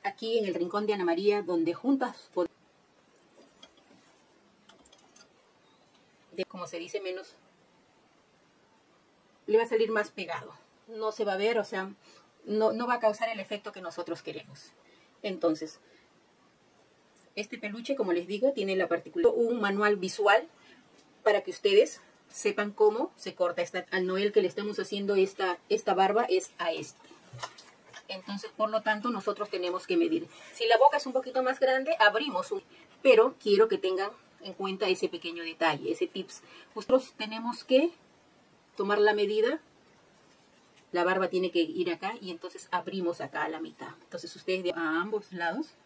aquí en el rincón de Ana María, donde juntas, como se dice, menos, le va a salir más pegado. No se va a ver, o sea, no va a causar el efecto que nosotros queremos. Entonces, este peluche, como les digo, tiene la particularidad, un manual visual para que ustedes sepan cómo se corta. Al Noel que le estamos haciendo esta barba es a este. Entonces, por lo tanto, nosotros tenemos que medir. Si la boca es un poquito más grande, abrimos un... Pero quiero que tengan en cuenta ese pequeño detalle, ese tips. Nosotros tenemos que tomar la medida. La barba tiene que ir acá y entonces abrimos acá a la mitad. Entonces, ustedes a ambos lados